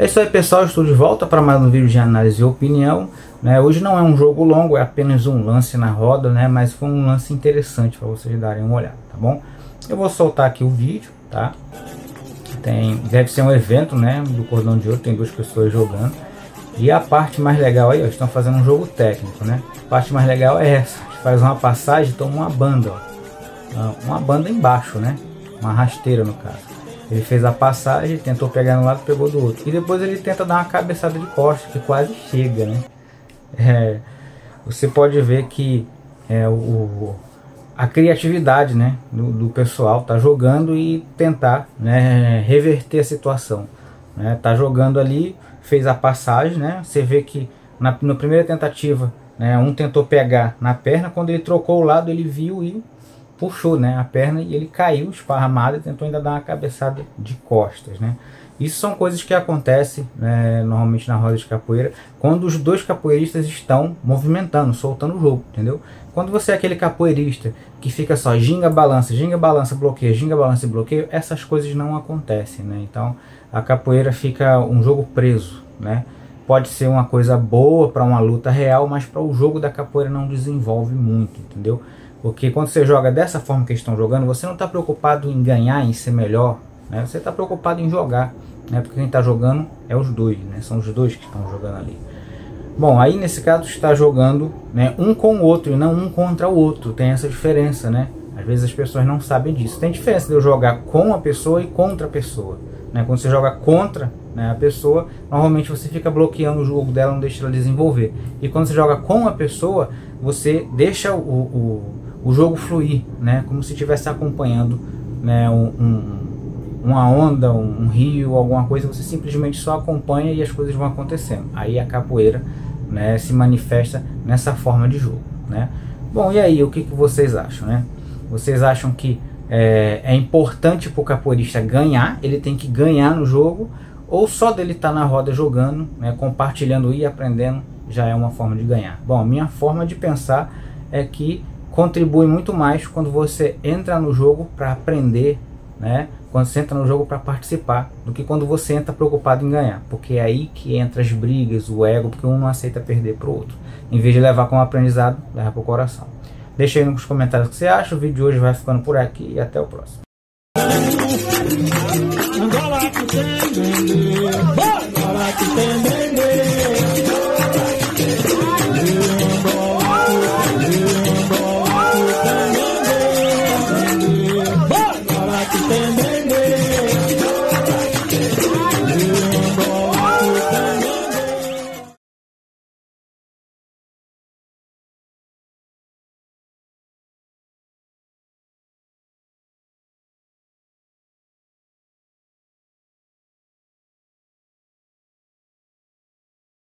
É isso aí, pessoal, estou de volta para mais um vídeo de análise e opinião, né? Hoje não é um jogo longo, é apenas um lance na roda, né? Mas foi um lance interessante para vocês darem uma olhada, tá bom? Eu vou soltar aqui o vídeo, tá? Deve ser um evento, né, do Cordão de Ouro, tem duas pessoas jogando. E a parte mais legal aí, ó, estão fazendo um jogo técnico, né? A parte mais legal é essa, faz uma passagem, toma uma banda, ó. Uma banda embaixo, né? Uma rasteira no caso. Ele fez a passagem, tentou pegar no lado, pegou do outro. E depois ele tenta dar uma cabeçada de costas, que quase chega, né? Você pode ver que a criatividade, né, do pessoal tá jogando e tentar, né, reverter a situação, né? Tá jogando ali, fez a passagem, né? Você vê que na primeira tentativa, né, um tentou pegar na perna, quando ele trocou o lado ele viu e puxou, né, a perna e ele caiu esparramado e tentou ainda dar uma cabeçada de costas, né? Isso são coisas que acontecem, né, normalmente na roda de capoeira, quando os dois capoeiristas estão movimentando, soltando o jogo, entendeu? Quando você é aquele capoeirista que fica só ginga, balança, bloqueia, ginga, balança e bloqueio, essas coisas não acontecem, né? Então a capoeira fica um jogo preso, né? Pode ser uma coisa boa para uma luta real, mas para o jogo da capoeira não desenvolve muito, entendeu? Porque quando você joga dessa forma que eles estão jogando, você não está preocupado em ganhar, em ser melhor, né? Você está preocupado em jogar, né? Porque quem está jogando é os dois, né? São os dois que estão jogando ali. Bom, aí nesse caso está jogando, né, um com o outro e não um contra o outro. Tem essa diferença, né? Às vezes as pessoas não sabem disso. Tem diferença de eu jogar com a pessoa e contra a pessoa, né? Quando você joga contra, né, a pessoa, normalmente você fica bloqueando o jogo dela, não deixa ela desenvolver. E quando você joga com a pessoa, você deixa o jogo fluir, né? Como se estivesse acompanhando, né, uma onda, um rio, alguma coisa. Você simplesmente só acompanha e as coisas vão acontecendo. Aí a capoeira, né, se manifesta nessa forma de jogo, né? Bom, e aí, o que vocês acham, né? Vocês acham que é importante para o capoeirista ganhar, ele tem que ganhar no jogo, ou só dele estar na roda jogando, né, compartilhando e aprendendo, já é uma forma de ganhar? Bom, a minha forma de pensar é que contribui muito mais quando você entra no jogo para aprender, né? Quando você entra no jogo para participar, do que quando você entra preocupado em ganhar, porque é aí que entra as brigas, o ego, porque um não aceita perder para o outro. Em vez de levar como aprendizado, leva para o coração. Deixa aí nos comentários o que você acha. O vídeo de hoje vai ficando por aqui e até o próximo. Bora!